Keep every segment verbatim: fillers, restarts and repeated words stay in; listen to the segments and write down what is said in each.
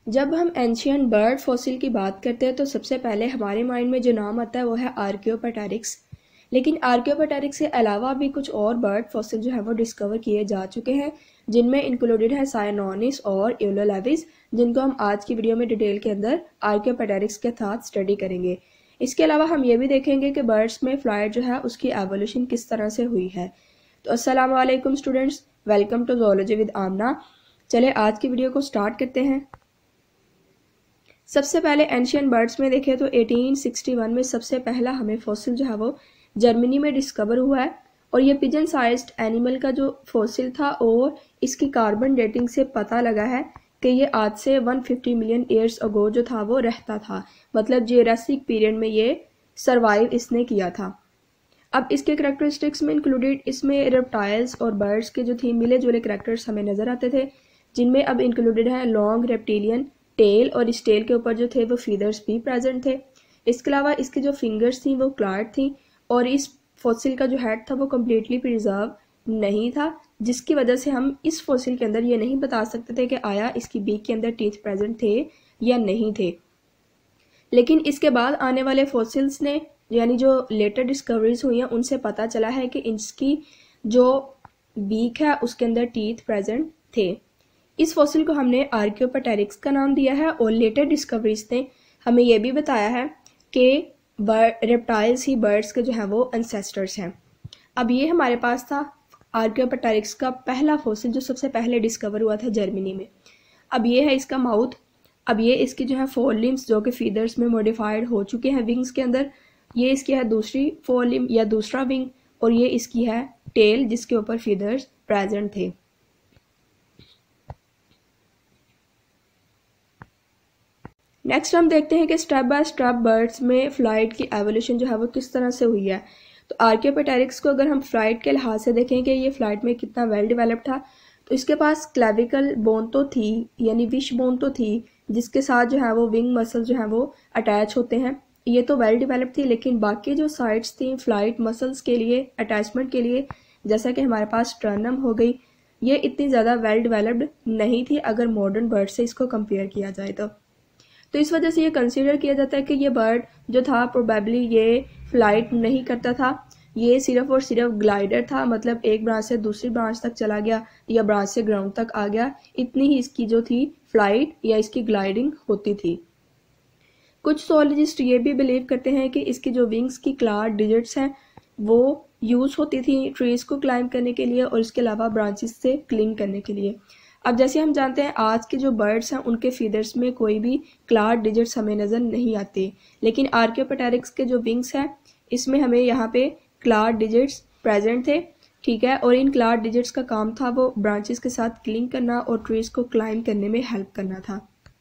जब हम ancient bird fossil की बात करते हैं तो सबसे पहले हमारे माइंड में जो नाम आता है वो है आर्कियोपेटेरिक्स। लेकिन आर्कियोपेटेरिक्स के अलावा भी कुछ और बर्ड फॉसिल जो है वो डिस्कवर किए जा चुके हैं, जिनमें इंक्लूडेड है साइनोनिस और यूलोलेविस, जिनको हम आज की वीडियो में डिटेल के अंदर आर्कियोपेटेरिक्स के साथ स्टडी करेंगे। इसके अलावा हम ये भी देखेंगे कि बर्ड्स में फ्लाइट जो है उसकी एवोल्यूशन किस तरह से हुई है। तो अस्सलाम वालेकुम students, welcome to zoology with Amna. चले आज की वीडियो को स्टार्ट करते हैं। सबसे पहले एंशियंट बर्ड्स में देखें तो अठारह सौ इकसठ में सबसे पहला हमें फॉसिल जो है वो जर्मनी में डिस्कवर हुआ है, और ये पिजन साइज्ड एनिमल का जो फॉसिल था और इसकी कार्बन डेटिंग से पता लगा है कि ये आज से एक सौ पचास मिलियन ईयर्स अगो जो था वो रहता था, मतलब जुरासिक पीरियड में ये सरवाइव इसने किया था। अब इसके करेक्टरिस्टिक्स में इंक्लूडेड इसमें रेप्टाइल्स और बर्ड्स के जो थे मिले जुले करेक्टर्स हमें नजर आते थे, जिनमें अब इंक्लूडेड है लॉन्ग रेप्टिलियन टेल, और इस टेल के ऊपर जो थे वो फीदर्स भी प्रेजेंट थे। इसके अलावा इसकी जो फिंगर्स थी वो क्लार्ड थी, और इस फॉसिल का जो हेड था वो कम्प्लीटली प्रिजर्व नहीं था, जिसकी वजह से हम इस फॉसिल के अंदर ये नहीं बता सकते थे कि आया इसकी बीक के अंदर टीथ प्रेजेंट थे या नहीं थे। लेकिन इसके बाद आने वाले फॉसिल्स ने, यानी जो लेटर डिस्कवरीज हुई हैं, उनसे पता चला है कि इसकी जो बीक है उसके अंदर टीथ प्रेजेंट थे। इस फॉसिल को हमने आर्कियोपेटेरिक्स का नाम दिया है, और लेटर डिस्कवरीज ने हमें यह भी बताया है कि रेप्टाइल्स ही बर्ड्स के जो है वो एंसेस्टर्स हैं। अब ये हमारे पास था आर्कियोपेटेरिक्स का पहला फॉसिल जो सबसे पहले डिस्कवर हुआ था जर्मनी में। अब ये है इसका माउथ। अब ये इसकी जो है फोर लिम्स जो कि फीदर्स में मॉडिफाइड हो चुके हैं विंग्स के अंदर। ये इसकी है दूसरी फोर लिम या दूसरा विंग, और ये इसकी है टेल जिसके ऊपर फीदर्स प्रेजेंट थे। नेक्स्ट हम देखते हैं कि स्टेप बाय स्टेप बर्ड्स में फ्लाइट की एवोल्यूशन जो है वो किस तरह से हुई है। तो आर्कियोपेटेरिक्स को अगर हम फ्लाइट के लिहाज से देखें कि ये फ्लाइट में कितना वेल डेवलप्ड था, तो इसके पास क्लेविकल बोन तो थी, यानी विश बोन तो थी, जिसके साथ जो है वो विंग मसल जो है वो अटैच होते हैं। ये तो वेल डेवलप्ड थी, लेकिन बाकी जो साइड्स थी फ्लाइट मसल्स के लिए अटैचमेंट के लिए, जैसा कि हमारे पास स्टर्नम हो गई, ये इतनी ज़्यादा वेल डेवलप्ड नहीं थी अगर मॉडर्न बर्ड से इसको कंपेयर किया जाए तो। तो इस वजह से ये कंसीडर किया जाता है कि ये बर्ड जो था प्रोबेबली ये फ्लाइट नहीं करता था, ये सिर्फ और सिर्फ ग्लाइडर था, मतलब एक ब्रांच से दूसरी ब्रांच तक चला गया या ब्रांच से ग्राउंड तक आ गया, इतनी ही इसकी जो थी फ्लाइट या इसकी ग्लाइडिंग होती थी। कुछ zoologists ये भी बिलीव करते हैं कि इसकी जो विंग्स की क्लार डिजिट्स हैं वो यूज होती थी ट्रीज को क्लाइंब करने के लिए, और इसके अलावा ब्रांचेस से क्लिंग करने के लिए। अब जैसे हम जानते हैं आज के जो बर्ड्स हैं उनके फीदर्स में कोई भी क्लार डिजिट्स हमें नज़र नहीं आते, लेकिन आर्कियोपेटेरिक्स के जो विंग्स हैं इसमें हमें यहाँ पे क्लार डिजिट्स प्रेजेंट थे, ठीक है। और इन क्लार डिजिट्स का काम था वो ब्रांचेस के साथ क्लिंग करना और ट्रीज को क्लाइंब करने में हेल्प करना था।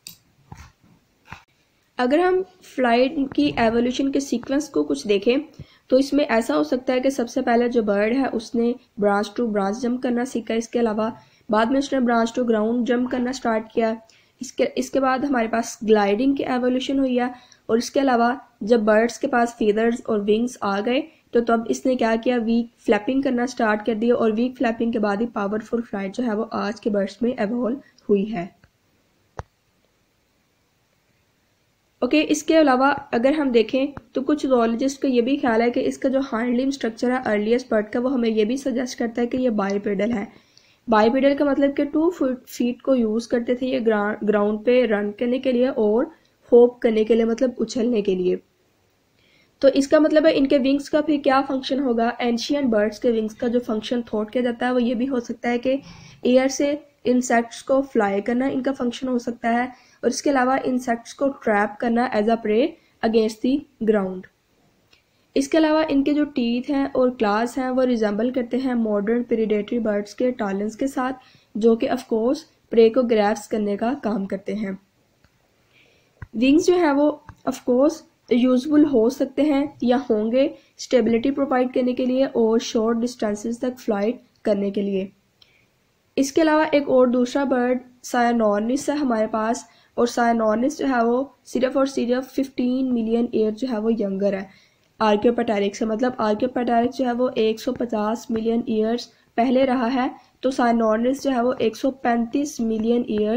अगर हम फ्लाइट की एवोल्यूशन के सीक्वेंस को कुछ देखें तो इसमें ऐसा हो सकता है कि सबसे पहले जो बर्ड है उसने ब्रांच टू ब्रांच जंप करना सीखा, इसके अलावा बाद में उसने ब्रांच टू ग्राउंड जंप करना स्टार्ट किया। इसके इसके बाद हमारे पास ग्लाइडिंग की एवोल्यूशन हुई है, और इसके अलावा जब बर्ड्स के पास फीदर्स और विंग्स आ गए तो तब इसने क्या किया, वीक फ्लैपिंग करना स्टार्ट कर दिया, और वीक फ्लैपिंग के बाद ही पावरफुल फ्लाइट जो है वो आज के बर्ड्स में एवॉल्व हुई है। ओके okay, इसके अलावा अगर हम देखें तो कुछ zoologist का ये भी ख्याल है कि इसका जो हाइंड लिम्ब स्ट्रक्चर है अर्लीस्ट बर्ड का वो हमें ये भी सजेस्ट करता है कि ये बाइपेडल है। बाइपेडल का मतलब कि टू फीट को यूज करते थे ये ग्राउंड पे रन करने के लिए और होप करने के लिए, मतलब उछलने के लिए। तो इसका मतलब है इनके विंग्स का फिर क्या फंक्शन होगा। एंशियंट बर्ड्स के विंग्स का जो फंक्शन थॉट किया जाता है वो ये भी हो सकता है कि एयर से इंसेक्ट्स को फ्लाई करना इनका फंक्शन हो सकता है, और इसके अलावा इंसेक्ट्स को ट्रैप करना as a prey against the ground. इसके अलावा इनके जो टीथ हैं और क्लास हैं वो रिजेंबल करते हैं मॉडर्न प्रीडेटरी बर्ड्स के टैलेंट्स के साथ, जो कि ऑफकोर्स प्रे को ग्रैब्स करने का काम करते हैं। विंग्स जो है वो ऑफकोर्स यूजफुल हो सकते हैं या होंगे स्टेबिलिटी प्रोवाइड करने के लिए और शॉर्ट डिस्टेंसेस तक फ्लाइट करने के लिए। इसके अलावा एक और दूसरा बर्ड साइनोनिस है हमारे पास, और साइनोनिस जो है वो सिर्फ और सिर्फ पंद्रह मिलियन ईयर जो है वो यंगर है आर्कियोपेटेरिक्स से, मतलब आर्कियोपेटेरिक्स जो है वो एक सौ पचास मिलियन ईयर्स पहले रहा है, तो साइनोनिस जो है वो एक सौ पैंतीस मिलियन ईयर्स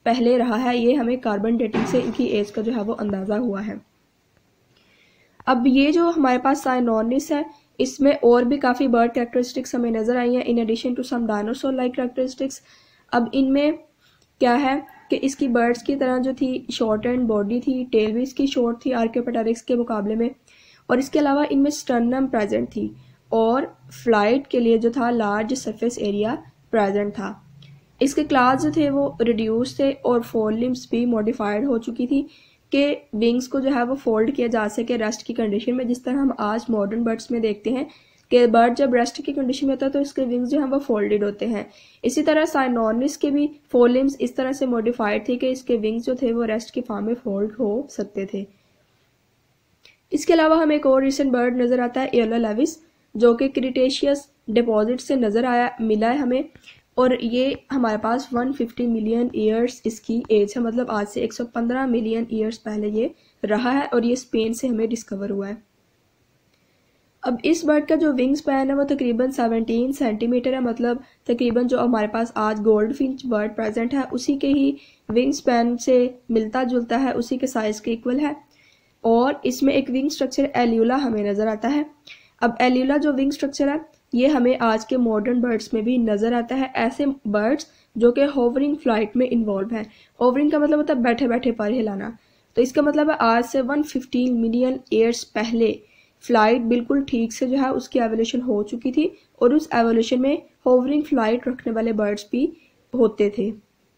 पहले रहा है। ये हमें कार्बन डेटिंग से इनकी एज का जो है वो अंदाज़ा हुआ है। अब ये जो हमारे पास साइनोनिस है, इसमें और भी काफ़ी बर्ड कैरेक्टरिस्टिक्स हमें नज़र आई हैं in addition to some dinosaur like characteristics. अब इनमें क्या है कि इसकी बर्ड्स की तरह जो थी शॉर्ट एंड बॉडी थी, टेल भी इसकी शॉर्ट थी आर्कियोपेटेरिक्स के मुकाबले में, और इसके अलावा इनमें स्टर्नम प्रेजेंट थी और फ्लाइट के लिए जो था लार्ज सरफेस एरिया प्रेजेंट था। इसके क्लास जो थे वो रिड्यूस थे और फोर लिम्स भी मॉडिफाइड हो चुकी थी कि विंग्स को जो है वो फोल्ड किया जा सके रेस्ट की कंडीशन में, जिस तरह हम आज मॉडर्न बर्ड्स में देखते हैं कि बर्ड जब रेस्ट की कंडीशन में होता है तो इसके विंग्स जो हैं वो फोल्डेड होते हैं। इसी तरह साइनोनिस के भी फोर लिम्स इस तरह से मॉडिफाइड थे कि इसके विंग्स जो थे वो रेस्ट की फॉर्म में फोल्ड हो सकते थे। इसके अलावा हमें एक और रिसेंट बर्ड नज़र आता है एयोला लेविस, जो कि क्रिटेशियस डिपॉजिट से नज़र आया मिला है हमें, और ये हमारे पास एक सौ पचास मिलियन ईयर्स इसकी एज है, मतलब आज से एक सौ पंद्रह मिलियन ईयर्स पहले ये रहा है और ये स्पेन से हमें डिस्कवर हुआ है। अब इस बर्ड का जो विंग स्पैन है वो तकरीबन सत्रह सेंटीमीटर है, मतलब तकरीबन जो हमारे पास आज गोल्ड फिंच बर्ड प्रेजेंट है उसी के ही विंग स्पैन से मिलता जुलता है, उसी के साइज के इक्वल है। और इसमें एक विंग स्ट्रक्चर एल्यूला हमें नज़र आता है। अब एल्यूला जो विंग स्ट्रक्चर है ये हमें आज के मॉडर्न बर्ड्स में भी नज़र आता है, ऐसे बर्ड्स जो कि होवरिंग फ्लाइट में इन्वॉल्व हैं। होवरिंग का मतलब होता है बैठे बैठे पर हिलाना, तो इसका मतलब है आज से एक सौ पंद्रह मिलियन ईयर्स पहले फ्लाइट बिल्कुल ठीक से जो है उसकी एवोल्यूशन हो चुकी थी और उस एवोल्यूशन में होवरिंग फ्लाइट रखने वाले बर्ड्स भी होते थे।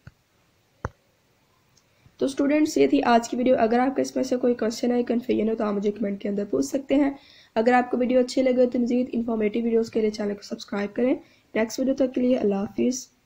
तो स्टूडेंट्स ये थी आज की वीडियो। अगर आपका इसमें से कोई क्वेश्चन है, कन्फ्यूजन हो तो आप मुझे कमेंट के अंदर पूछ सकते हैं। अगर आपको वीडियो अच्छी लगे तो मज़ीद इन्फॉर्मेटिव वीडियोस के लिए चैनल को सब्सक्राइब करें। नेक्स्ट वीडियो तक के लिए अल्लाह हाफिज़।